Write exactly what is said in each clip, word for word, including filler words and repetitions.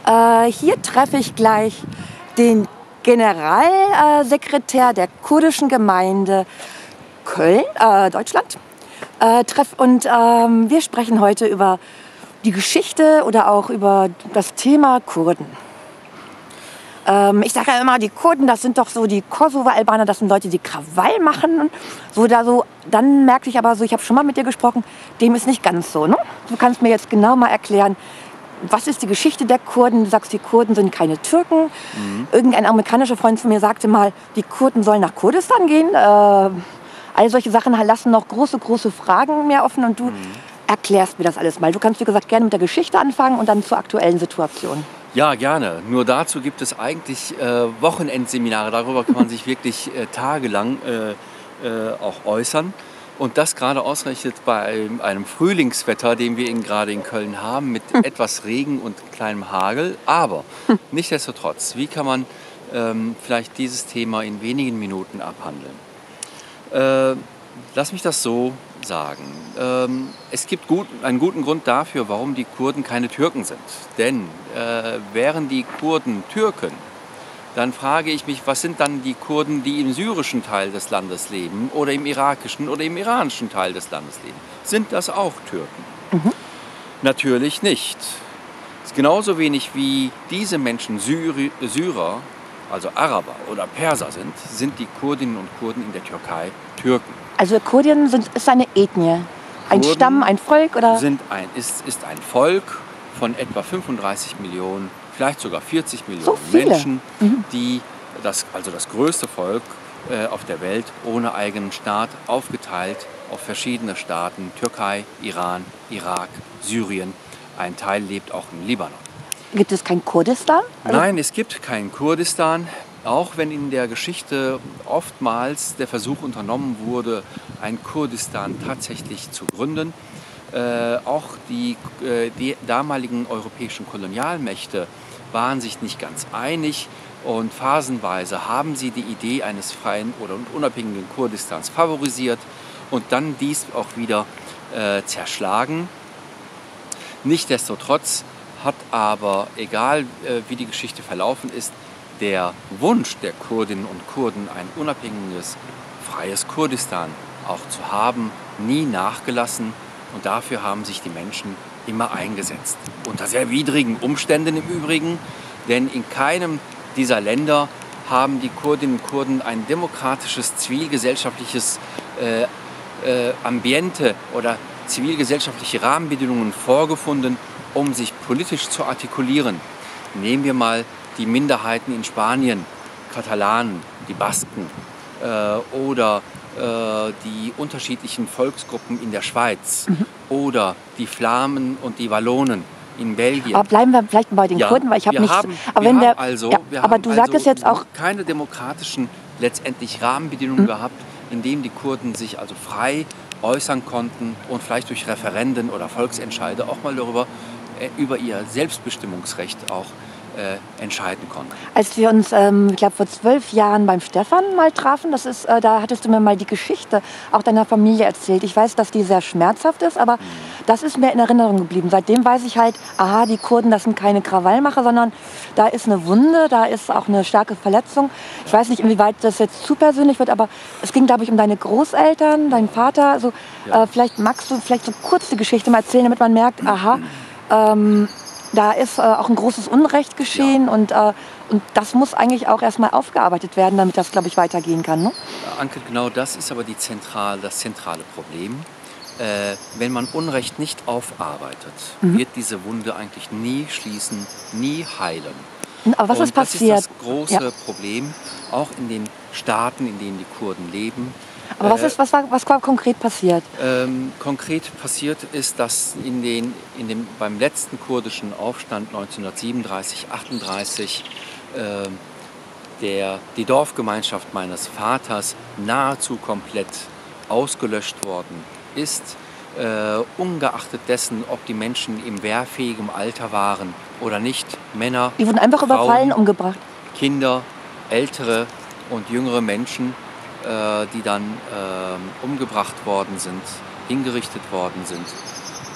Äh, hier treffe ich gleich den Generalsekretär der kurdischen Gemeinde Köln, äh, Deutschland. Äh, treff, und ähm, wir sprechen heute über die Geschichte oder auch über das Thema Kurden. Ähm, ich sage ja immer, die Kurden, das sind doch so die Kosovo-Albaner, das sind Leute, die Krawall machen. So, da so. Dann merkte ich aber so, ich habe schon mal mit dir gesprochen, dem ist nicht ganz so. Ne? Du kannst mir jetzt genau mal erklären, was ist die Geschichte der Kurden? Du sagst, die Kurden sind keine Türken. Mhm. Irgendein amerikanischer Freund von mir sagte mal, die Kurden sollen nach Kurdistan gehen. Äh, all solche Sachen lassen noch große, große Fragen mehr offen. Und du mhm. erklärst mir das alles mal. Du kannst, wie gesagt, gerne mit der Geschichte anfangen und dann zur aktuellen Situation. Ja, gerne. Nur dazu gibt es eigentlich äh, Wochenendseminare. Darüber kann man sich wirklich äh, tagelang äh, äh, auch äußern. Und das gerade ausgerechnet bei einem Frühlingswetter, den wir gerade in Köln haben, mit etwas Regen und kleinem Hagel. Aber nichtsdestotrotz, wie kann man ähm, vielleicht dieses Thema in wenigen Minuten abhandeln? Äh, lass mich das so sagen. Ähm, es gibt gut, einen guten Grund dafür, warum die Kurden keine Türken sind. Denn äh, wären die Kurden Türken, dann frage ich mich, was sind dann die Kurden, die im syrischen Teil des Landes leben oder im irakischen oder im iranischen Teil des Landes leben? Sind das auch Türken? Mhm. Natürlich nicht. Genauso wenig wie diese Menschen Syri Syrer, also Araber oder Perser sind, sind die Kurdinnen und Kurden in der Türkei Türken. Also Kurdien sind, ist eine Ethnie, ein Kurden Stamm, ein Volk? Oder? Sind ein, ist, ist ein Volk von etwa fünfunddreißig Millionen, vielleicht sogar vierzig Millionen so Menschen, mhm. die das, also das größte Volk äh, auf der Welt ohne eigenen Staat, aufgeteilt auf verschiedene Staaten, Türkei, Iran, Irak, Syrien. Ein Teil lebt auch im Libanon. Gibt es kein Kurdistan? Also Nein, es gibt kein Kurdistan, auch wenn in der Geschichte oftmals der Versuch unternommen wurde, ein Kurdistan tatsächlich zu gründen. Äh, auch die, äh, die damaligen europäischen Kolonialmächte waren sich nicht ganz einig und phasenweise haben sie die Idee eines freien oder unabhängigen Kurdistans favorisiert und dann dies auch wieder äh, zerschlagen. Nichtsdestotrotz hat aber, egal äh, wie die Geschichte verlaufen ist, der Wunsch der Kurdinnen und Kurden, ein unabhängiges, freies Kurdistan auch zu haben, nie nachgelassen. Und dafür haben sich die Menschen immer eingesetzt. Unter sehr widrigen Umständen im Übrigen, denn in keinem dieser Länder haben die Kurdinnen und Kurden ein demokratisches, zivilgesellschaftliches äh, äh, Ambiente oder zivilgesellschaftliche Rahmenbedingungen vorgefunden, um sich politisch zu artikulieren. Nehmen wir mal die Minderheiten in Spanien, Katalanen, die Basken äh, oder die unterschiedlichen Volksgruppen in der Schweiz mhm. oder die Flamen und die Wallonen in Belgien. Aber bleiben wir vielleicht bei den ja, Kurden, weil ich habe nicht. Haben, aber wir wenn der, haben also, ja, wir aber haben du also sagtest jetzt auch keine demokratischen letztendlich Rahmenbedingungen mhm. gehabt, in denen die Kurden sich also frei äußern konnten und vielleicht durch Referenden oder Volksentscheide auch mal darüber äh, über ihr Selbstbestimmungsrecht auch Äh, entscheiden konnten. Als wir uns, ähm, ich glaube vor zwölf Jahren beim Stefan mal trafen, das ist, äh, da hattest du mir mal die Geschichte auch deiner Familie erzählt. Ich weiß, dass die sehr schmerzhaft ist, aber mhm. das ist mir in Erinnerung geblieben. Seitdem weiß ich halt, aha, die Kurden, das sind keine Krawallmacher, sondern da ist eine Wunde, da ist auch eine starke Verletzung. Ich weiß nicht, inwieweit das jetzt zu persönlich wird, aber es ging, glaube ich, um deine Großeltern, deinen Vater. Also, ja. äh, vielleicht magst du vielleicht so kurz die Geschichte mal erzählen, damit man merkt, aha, ähm, da ist äh, auch ein großes Unrecht geschehen ja. und, äh, und das muss eigentlich auch erstmal aufgearbeitet werden, damit das, glaube ich, weitergehen kann. Ne? Ja, Anke, genau das ist aber die zentral, das zentrale Problem. Äh, wenn man Unrecht nicht aufarbeitet, mhm. wird diese Wunde eigentlich nie schließen, nie heilen. Aber was und ist passiert? Das ist das große ja. Problem, auch in den Staaten, in denen die Kurden leben. Aber was, ist, was, war, was war konkret passiert? Ähm, konkret passiert ist, dass in den, in dem, beim letzten kurdischen Aufstand neunzehnhundertsiebenunddreißig, achtunddreißig äh, der, die Dorfgemeinschaft meines Vaters nahezu komplett ausgelöscht worden ist, äh, ungeachtet dessen, ob die Menschen im wehrfähigen Alter waren oder nicht. Männer, die wurden einfach Frauen, überfallen, umgebracht. Kinder, ältere und jüngere Menschen, die dann äh, umgebracht worden sind, hingerichtet worden sind.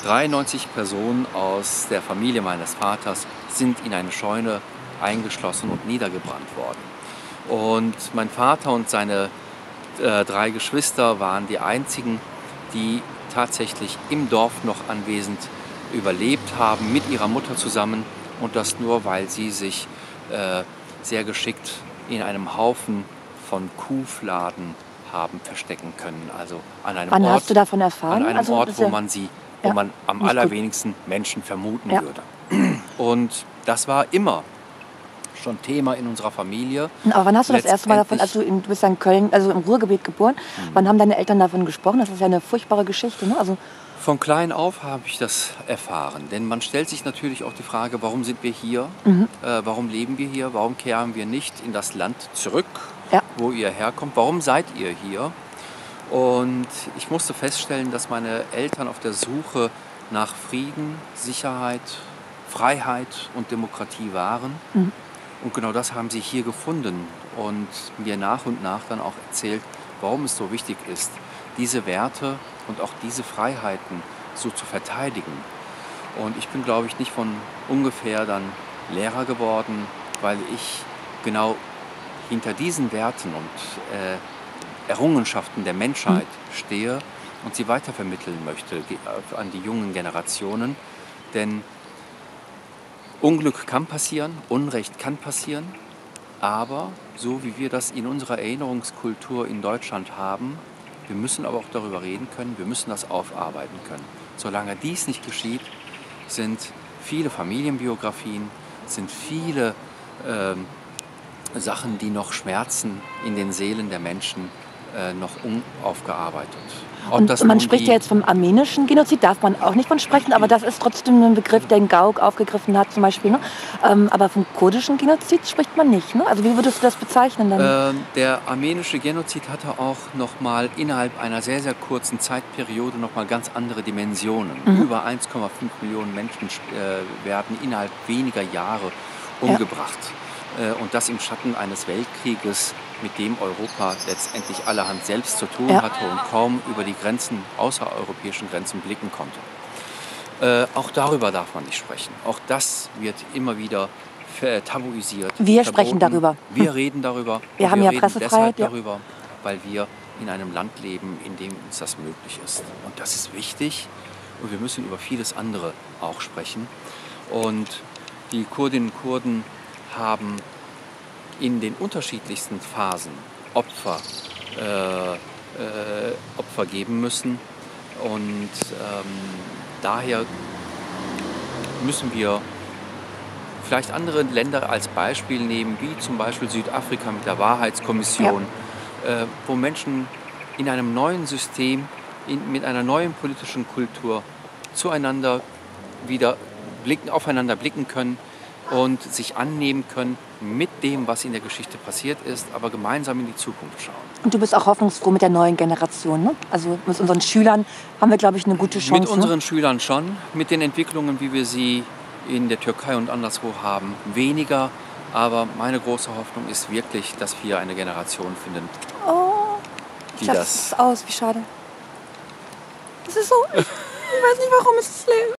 dreiundneunzig Personen aus der Familie meines Vaters sind in eine Scheune eingeschlossen und niedergebrannt worden. Und mein Vater und seine äh, drei Geschwister waren die einzigen, die tatsächlich im Dorf noch anwesend überlebt haben, mit ihrer Mutter zusammen. Und das nur, weil sie sich äh, sehr geschickt in einem Haufen von Kuhfladen haben verstecken können. Also an einem Wann Ort, hast du davon erfahren? an einem Also, Ort, das ist wo ja- man sie, wo ja, man am nicht gut. allerwenigsten Menschen vermuten Ja. würde. Und das war immer schon Thema in unserer Familie. Aber wann hast du das erste Mal davon, Letztendlich- also in, du bist ja in Köln, also im Ruhrgebiet geboren, Mhm. wann haben deine Eltern davon gesprochen? Das ist ja eine furchtbare Geschichte, ne? Also, Von klein auf habe ich das erfahren. Denn man stellt sich natürlich auch die Frage, warum sind wir hier? Mhm. Äh, warum leben wir hier? Warum kehren wir nicht in das Land zurück, Ja. wo ihr herkommt? Warum seid ihr hier? Und ich musste feststellen, dass meine Eltern auf der Suche nach Frieden, Sicherheit, Freiheit und Demokratie waren. Mhm. Und genau das haben sie hier gefunden und mir nach und nach dann auch erzählt, warum es so wichtig ist, diese Werte und auch diese Freiheiten so zu verteidigen. Und ich bin, glaube ich, nicht von ungefähr dann Lehrer geworden, weil ich genau hinter diesen Werten und äh, Errungenschaften der Menschheit stehe und sie weitervermitteln möchte ge- an die jungen Generationen. Denn Unglück kann passieren, Unrecht kann passieren, aber so wie wir das in unserer Erinnerungskultur in Deutschland haben, wir müssen aber auch darüber reden können, wir müssen das aufarbeiten können. Solange dies nicht geschieht, sind viele Familienbiografien, sind viele ähm, Sachen, die noch schmerzen in den Seelen der Menschen, äh, noch unaufgearbeitet. Ob und das man nun spricht die- ja jetzt vom armenischen Genozid, darf man auch nicht von sprechen, aber das ist trotzdem ein Begriff, den Gauck aufgegriffen hat zum Beispiel. Ne? Ähm, aber vom kurdischen Genozid spricht man nicht. Ne? Also wie würdest du das bezeichnen dann? Ähm, der armenische Genozid hatte auch noch mal innerhalb einer sehr, sehr kurzen Zeitperiode noch mal ganz andere Dimensionen. Mhm. Über eins Komma fünf Millionen Menschen äh, werden innerhalb weniger Jahre umgebracht. Äh, und das im Schatten eines Weltkrieges, mit dem Europa letztendlich allerhand selbst zu tun Ja. hatte und kaum über die Grenzen, außereuropäischen Grenzen blicken konnte. Äh, auch darüber darf man nicht sprechen. Auch das wird immer wieder ver- tabuisiert. Wir sprechen darüber. Wir reden darüber. Wir und haben wir ja reden Pressefreiheit, deshalb ja. darüber, weil wir in einem Land leben, in dem uns das möglich ist. Und das ist wichtig. Und wir müssen über vieles andere auch sprechen. Und die Kurdinnen und Kurden haben in den unterschiedlichsten Phasen Opfer, äh, äh, Opfer geben müssen. Und ähm, daher müssen wir vielleicht andere Länder als Beispiel nehmen, wie zum Beispiel Südafrika mit der Wahrheitskommission, äh, wo Menschen in einem neuen System, in, mit einer neuen politischen Kultur zueinander wieder blicken, aufeinander blicken können und sich annehmen können mit dem, was in der Geschichte passiert ist, aber gemeinsam in die Zukunft schauen. Und du bist auch hoffnungsfroh mit der neuen Generation. Ne? Also mit unseren Schülern haben wir, glaube ich, eine gute Chance. Mit unseren Schülern schon, mit den Entwicklungen, wie wir sie in der Türkei und anderswo haben, weniger. Aber meine große Hoffnung ist wirklich, dass wir eine Generation finden, Ne? Oh, ich die lasse das es aus. Wie schade. Es ist so. Ich weiß nicht, warum es ist leer.